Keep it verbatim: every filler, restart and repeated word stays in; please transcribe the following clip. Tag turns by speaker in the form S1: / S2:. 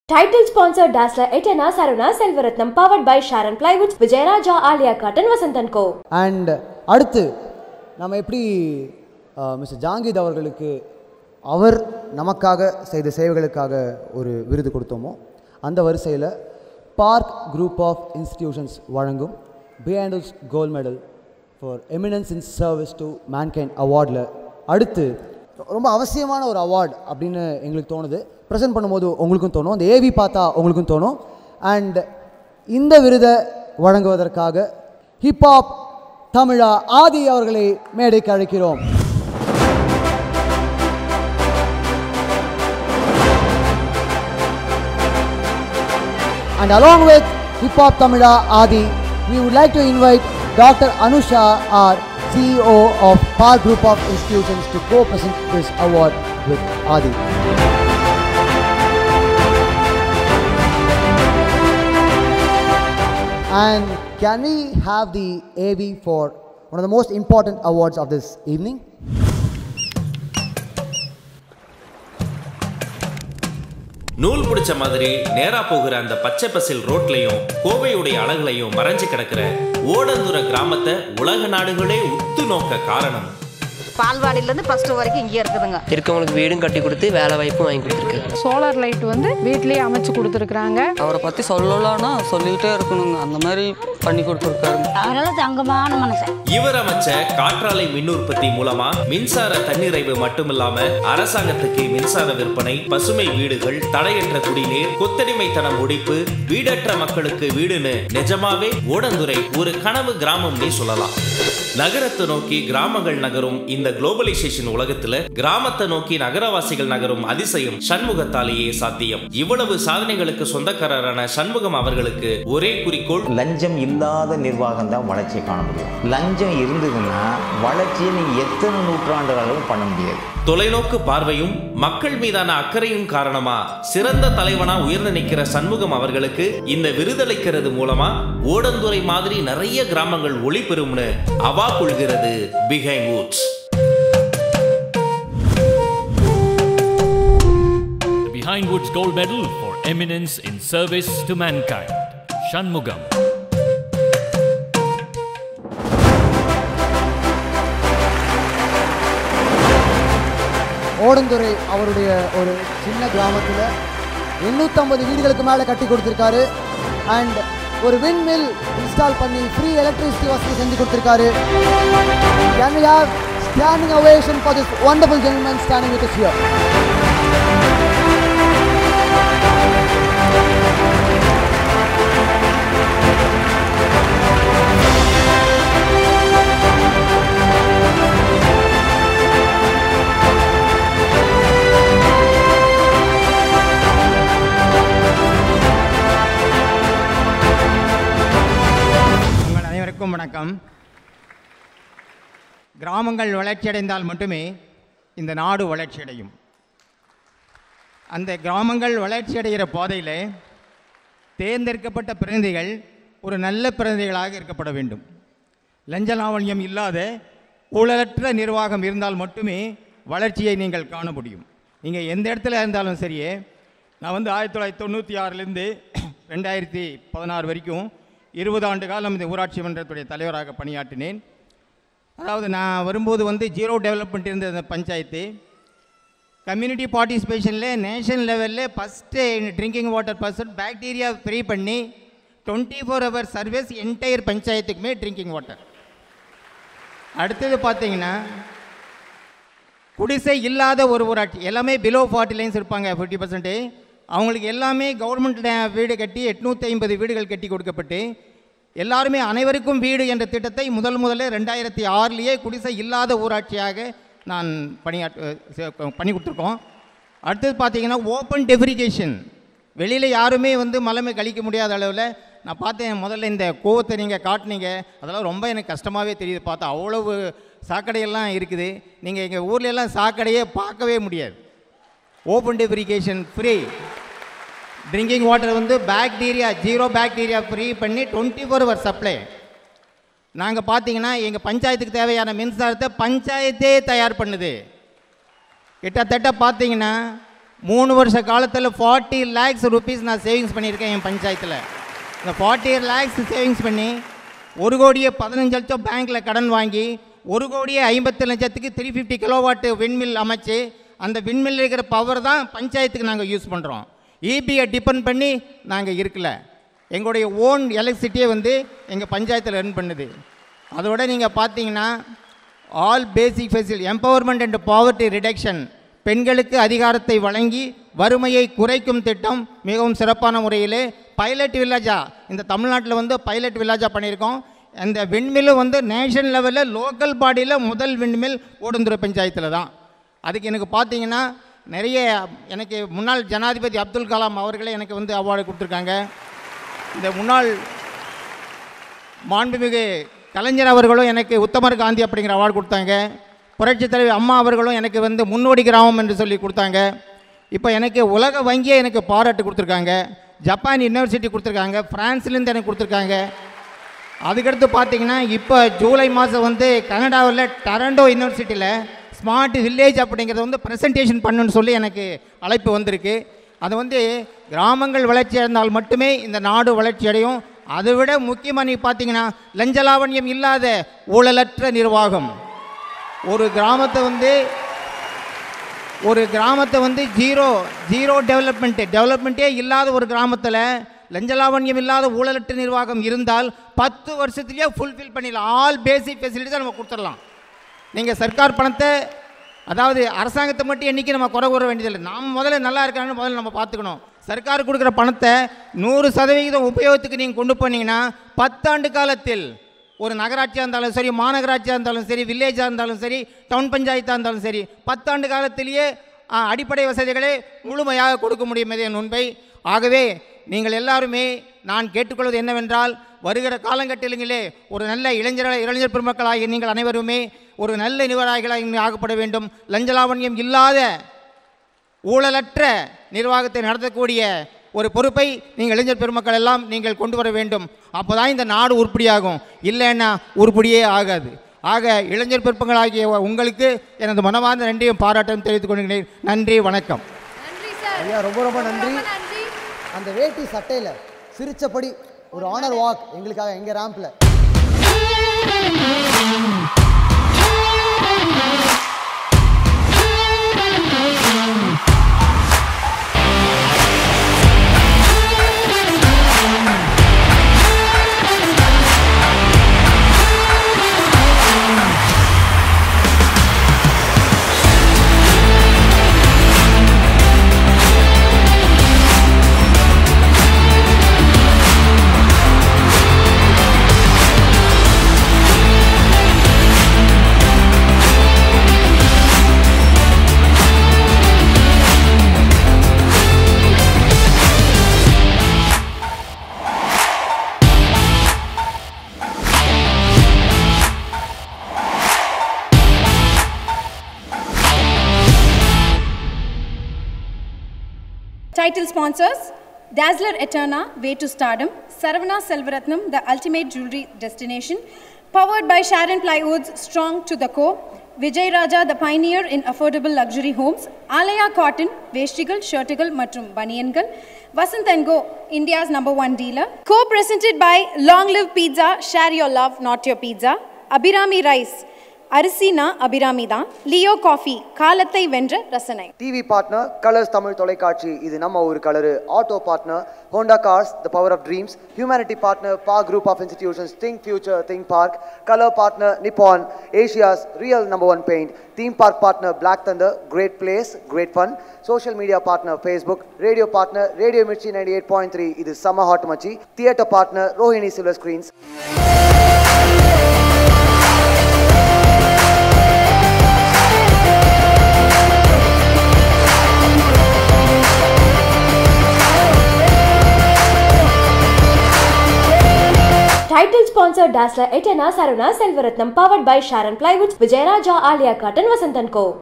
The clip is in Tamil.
S1: Title sponsor Dazzler Etana Saruna Selvaratnam powered by Sharon Plywoods Jayalalithaa Cotton Vasanth and Co.
S2: And அடுத்து நம்ம எப்படி மிஸ்டர் ஜாங்கித் அவர்களுக்கு அவர் நமக்காக செய்த சேவைகளுக்காக ஒரு விருது கொடுத்தோமோ அந்த வரிசையில் பார்க் குரூப் ஆஃப் இன்ஸ்டிடியூஷன்ஸ் வழங்கும் Behindwoods gold medal for eminence in service to mankind அவார்டில் அடுத்து ரொம்ப அவசியமான ஒரு அவார்டு அப்படின்னு எங்களுக்கு தோணுது. ப்ரெசென்ட் பண்ணும்போது உங்களுக்கும் தோணும், அந்த ஏவி பார்த்தா உங்களுக்கும் தோணும். அண்ட் இந்த விருதை வழங்குவதற்காக ஹிப்ஹாப் தமிழா ஆதி அவர்களை மேடைக்கு அழைக்கிறோம். And along with Hip-Hop Tamizha Adhi, we would like to invite Doctor Anusha.R, C E O of Park Group of Institutions, to co-present this award with Adhi. And can we have the A V for one of the most important awards of this evening?
S3: நூல் பிடிச்ச மாதிரி நேரா போகிற அந்த பச்சை பசில் ரோட்லையும் கோவையுடைய அழகுலையும் மறைஞ்சு கிடக்கிற ஓடந்துரை கிராமத்தை உலக நாடுகளே உத்து நோக்க காரணம்
S4: பால்வாடியிலேருந்து ஃபர்ஸ்ட் வரைக்கும் இங்கே இருக்குதுங்க.
S5: இருக்கவங்களுக்கு வீடும் கட்டி கொடுத்து வேலை வாய்ப்பும் வாங்கி கொடுத்துருக்கு.
S6: சோலார் லைட் வந்து வீட்லேயே அமைச்சு கொடுத்துருக்குறாங்க.
S7: அவரை பற்றி சொல்லலாம்னா சொல்லிக்கிட்டே இருக்கணுங்க, அந்த மாதிரி பண்ணி கொடுத்துருக்காரு.
S4: அதனால தங்கமான மனுஷன்.
S3: இவர் அமைச்ச காற்றாலை மின் உற்பத்தி மூலமா மின்சார தன்னிறைவு மட்டுமில்லாம அரசாங்கத்துக்கு மின்சார விற்பனை, பசுமை வீடுகள், தடையற்ற குடிநீர், கொத்தடிமைத்தனம் ஒழிப்பு, வீடற்ற மக்களுக்கு வீடுன்னு நிஜமாவே ஓடந்துரை ஒரு கனவு கிராமம்னே சொல்லலாம். நகரத்தை நோக்கி கிராமங்கள் நகரும் இந்த குளோபலைசேஷன் உலகத்துல கிராமத்தை நோக்கி நகரவாசிகள் நகரும் அதிசயம் சண்முகத்தாலேயே சாத்தியம். இவ்வளவு சாதனைகளுக்கு சொந்தக்காரரான சண்முகம் அவர்களுக்கு ஒரே குறிக்கோள்,
S8: லஞ்சம் இல்லாத நிர்வாகம் தான் வளர்ச்சியை காண முடியும். லஞ்சம் இருந்ததுன்னா வளர்ச்சியை நீங்க எத்தனை நூற்றாண்டுகளும் பண்ண முடியாது.
S3: தொலைநோக்கு பார்வையும் மக்கள் மீதான அக்கறையும் காரணமா சிறந்த தலைவனா உயர்ந்து நிற்கிற சண்முகம் அவர்களுக்கு இந்த விருதளிக்கிறது மூலமா ஓடந்துரை மாதிரி நிறைய கிராமங்கள் ஒளி பெறும்னு அவா கொள்கிறது Behindwoods.
S9: Behindwoods Gold Medal for Eminence in Service to Mankind. Shanmugam.
S2: Odanthurai அவருடைய ஒரு சின்ன கிராமத்தில் எண்ணூற்றம்பது வீடுகளுக்கு மேலே கட்டி கொடுத்துருக்காரு. அண்ட் ஒரு விண்ட் மில் இன்ஸ்டால் பண்ணி ஃப்ரீ எலக்ட்ரிசிட்டி வசதி செஞ்சு கொடுத்துருக்காரு. Can we have standing ovation for this wonderful gentleman standing with us here?
S10: வணக்கம். கிராமங்கள் வளர்ச்சியடைந்தால் மட்டுமே இந்த நாடு வளர்ச்சியடையும். அந்த கிராமங்கள் வளர்ச்சியடைகிற பாதையில் தேர்ந்தெடுக்கப்பட்ட பிரதிநிதிகள் ஒரு நல்ல பிரதிநிதிகளாக இருக்கப்பட வேண்டும். லஞ்ச லாவண்யம் இல்லாத ஊழலற்ற நிர்வாகம் இருந்தால் மட்டுமே வளர்ச்சியை நீங்கள் காண முடியும். நீங்கள் எந்த இடத்துல இருந்தாலும் சரியே, நான் வந்து ஆயிரத்தி தொள்ளாயிரத்தி தொண்ணூற்றி ஆறுலேருந்து ரெண்டாயிரத்தி பதினாறு வரைக்கும் இருபது ஆண்டு காலம் இந்த ஊராட்சி மன்றத்துடைய தலைவராக பணியாற்றினேன். அதாவது நான் வரும்போது வந்து ஜீரோ டெவலப்மெண்ட் இருந்த இந்த பஞ்சாயத்து கம்யூனிட்டி பார்ட்டிசிபேஷனில் நேஷனல் லெவலில் first drinking water person bacteria free பண்ணி twenty four hour service entire பஞ்சாயத்துக்குமே ட்ரிங்கிங் வாட்டர். அடுத்தது பார்த்தீங்கன்னா குடிசை இல்லாத ஒரு ஊராட்சி, எல்லாமே பிலோ ஃபார்ட்டி லைன்ஸ் இருப்பாங்க, ஃபிஃப்டி பர்சன்ட்டு. அவங்களுக்கு எல்லாமே கவர்மெண்ட் வீடு கட்டி எட்நூற்றி ஐம்பது வீடுகள் கட்டி கொடுக்கப்பட்டு எல்லாருமே அனைவருக்கும் வீடு என்ற திட்டத்தை முதல் முதல்ல ரெண்டாயிரத்தி ஆறுலேயே குடிசை இல்லாத ஊராட்சியாக நான் பணியாற்ற பண்ணி கொடுத்துருக்கோம். அடுத்தது பார்த்திங்கன்னா ஓப்பன் டெஃபிரிகேஷன், வெளியில் யாருமே வந்து மலமே கழிக்க முடியாத அளவில் நான் பார்த்தேன். முதல்ல இந்த கோவத்தை நீங்கள் காட்டினீங்க, அதெல்லாம் ரொம்ப எனக்கு கஷ்டமாகவே தெரியுது. பார்த்தா அவ்வளவு சாக்கடையெல்லாம் இருக்குது. நீங்கள் எங்கள் ஊர்லெல்லாம் சாக்கடையே பார்க்கவே முடியாது. Open defecation free, drinking water வந்து பாக்டீரியா ஜீரோ பாக்டீரியா ஃப்ரீ பண்ணி டுவெண்ட்டி ஃபோர் ஹவர் சப்ளை. நாங்கள் பார்த்தீங்கன்னா எங்கள் பஞ்சாயத்துக்கு தேவையான மின்சாரத்தை பஞ்சாயத்தே தயார் பண்ணுது. கிட்டத்தட்ட பார்த்தீங்கன்னா மூணு வருஷ காலத்தில் ஃபார்ட்டி லேக்ஸ் ருபீஸ் நான் சேவிங்ஸ் பண்ணியிருக்கேன் என் பஞ்சாயத்தில். இந்த ஃபார்ட்டி லேக்ஸ் சேவிங்ஸ் பண்ணி ஒரு கோடியே பதினஞ்சு லட்சம் பேங்க்கில் கடன் வாங்கி ஒரு கோடியே ஐம்பத்தி லட்சத்துக்கு த்ரீ ஃபிஃப்டி கிலோவாட்டு விண்மில் அமைச்சு அந்த விண்மில் இருக்கிற பவர் தான் பஞ்சாயத்துக்கு நாங்கள் யூஸ் பண்ணுறோம். இபியை டிபெண்ட் பண்ணி நாங்கள் இருக்கல. எங்களுடைய ஓன் எலக்ட்ரிசிட்டியே வந்து எங்கள் பஞ்சாயத்தில் ரன் பண்ணுது. அதோட நீங்கள் பார்த்தீங்கன்னா all basic facility empowerment and poverty reduction, பெண்களுக்கு அதிகாரத்தை வழங்கி வறுமையை குறைக்கும் திட்டம் மிகவும் சிறப்பான முறையில் பைலட் வில்லேஜா இந்த தமிழ்நாட்டில் வந்து பைலட் வில்லேஜா பண்ணியிருக்கோம். அந்த விண்மில் வந்து நேஷனல் லெவலில் லோக்கல் பாடியில் முதல் விண்மில் ஓடந்துறை பஞ்சாயத்தில் தான். அதுக்கு எனக்கு பார்த்தீங்கன்னா நிறைய எனக்கு முன்னாள் ஜனாதிபதி அப்துல் கலாம் அவர்களே எனக்கு வந்து அவார்டு கொடுத்துருக்காங்க. இந்த முன்னாள் மாண்புமிகு கலைஞர் அவர்களும் எனக்கு உத்தமர் காந்தி அப்படிங்கிற அவார்டு கொடுத்தாங்க. புரட்சித் தலைவர் அம்மா அவர்களும் எனக்கு வந்து முன்னோடி கிராமம் என்று சொல்லி கொடுத்தாங்க. இப்போ எனக்கு உலக வங்கியே எனக்கு பாராட்டு கொடுத்துருக்காங்க, ஜப்பான் யூனிவர்சிட்டி கொடுத்துருக்காங்க, ஃப்ரான்ஸ்லேருந்து எனக்கு கொடுத்துருக்காங்க. அதுக்கடுத்து பார்த்திங்கன்னா இப்போ ஜூலை மாதம் வந்து கனடாவில் டொரண்டோ யூனிவர்சிட்டியில் ஸ்மார்ட் வில்லேஜ் அப்படிங்கிறத வந்து ப்ரெசன்டேஷன் பண்ணுன்னு சொல்லி எனக்கு அழைப்பு வந்திருக்கு. அது வந்து கிராமங்கள் வளர்ச்சி அடைந்தால் மட்டுமே இந்த நாடு வளர்ச்சி அடையும். அதை விட முக்கியமாக நீங்கள் பார்த்தீங்கன்னா லஞ்சலாவண்யம் இல்லாத ஊழலற்ற நிர்வாகம். ஒரு கிராமத்தை வந்து ஒரு கிராமத்தை வந்து ஜீரோ ஜீரோ டெவலப்மெண்ட்டு டெவலப்மெண்ட்டே இல்லாத ஒரு கிராமத்தில் லஞ்சலாவண்யம் இல்லாத ஊழலற்ற நிர்வாகம் இருந்தால் பத்து வருஷத்துலேயே ஃபுல்ஃபில் பண்ணிடலாம். ஆல் பேசிக் ஃபெசிலிட்டிஸை நம்ம கொடுத்துடலாம். நீங்கள் சர்க்கார் பணத்தை அதாவது அரசாங்கத்தை மட்டும் என்றைக்கு நம்ம குறை கூற வேண்டியதில்லை. நாம் முதல்ல நல்லா இருக்கான்னு முதல்ல நம்ம பார்த்துக்கணும். சர்க்கார் கொடுக்குற பணத்தை நூறு சதவிகிதம் உபயோகத்துக்கு நீங்கள் கொண்டு போனீங்கன்னா பத்தாண்டு காலத்தில் ஒரு நகராட்சியாக இருந்தாலும் சரி, மாநகராட்சியாக இருந்தாலும் சரி, வில்லேஜாக இருந்தாலும் சரி, டவுன் பஞ்சாயத்தாக இருந்தாலும் சரி, பத்தாண்டு காலத்திலேயே அடிப்படை வசதிகளை முழுமையாக கொடுக்க முடியும் என் உண்மை. ஆகவே நீங்கள் எல்லாருமே நான் கேட்டுக்கொள்வது என்னவென்றால், வருகிற காலங்கட்டிலே ஒரு நல்ல இளைஞர் இளைஞர் பெருமக்களாகிய நீங்கள் அனைவருமே ஒரு நல்ல நிர்வாகிகளாக ஆகப்பட வேண்டும். லஞ்சலாவண்யம் இல்லாத ஊழலற்ற நிர்வாகத்தை நடத்தக்கூடிய ஒரு பொறுப்பை நீங்கள் இளைஞர் பெருமக்கள் எல்லாம் நீங்கள் கொண்டு வர வேண்டும். அப்போ தான் இந்த நாடு உருப்படியாகும், இல்லைன்னா உருப்படியே ஆகாது. ஆக இளைஞர் பெருமக்களாகிய உங்களுக்கு எனது மனமார்ந்த நன்றியும் பாராட்டும் தெரிவித்துக் கொள்கிறேன். நன்றி, வணக்கம்.
S2: ஐயா ரொம்ப ரொம்ப நன்றி. அந்த வேட்டி சட்டையில் சிரிச்சபடி ஒரு ஆனர் வாக் எங்களுக்காக எங்கள் ரேம்பில்.
S11: Title sponsors: Dazzler Eterna, Way to Stardom; Saravana Selvaratnam, The Ultimate Jewelry Destination; powered by Sharon Plywoods, Strong to the Core; Vijay Raja, the Pioneer in Affordable Luxury Homes; Alaya Cotton, Vestigal, Shirtigal மற்றும் Baniyangal; Vasant and Go, India's number one dealer. Co-presented by Long Live Pizza, Share Your Love, Not Your Pizza; Abhirami Rice, அரிசினா Abirami தான்; லியோ காஃபி, காலத்தை வென்ற ரசனை. டிவி பார்ட்னர் கலர்ஸ் தமிழ் தொலைக்காட்சி, இது நம்ம ஊர் colour. Auto partner Honda cars, the power of dreams. Humanity partner Park Group of Institutions, think future, think Park. Colour partner Nippon, Asia's real number one paint. Theme park partner Black Thunder, great place, great fun. Social media partner Facebook. Radio partner Radio Mirchi ninety eight point three, இது சம்ம ஹாட் மச்சி. Theatre partner Rohini Silver Screens.
S1: Title sponsor Dazzler Eterna, Saravana Selvaratnam, powered by Sharon Plywoods, Vijay Raja, Alia Cut and Vasant and Co.